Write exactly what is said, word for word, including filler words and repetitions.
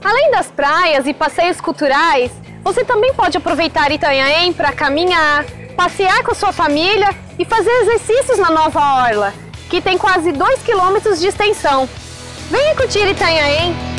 Além das praias e passeios culturais, você também pode aproveitar Itanhaém para caminhar, passear com a sua família e fazer exercícios na nova orla, que tem quase dois quilômetros de extensão. Venha curtir Itanhaém!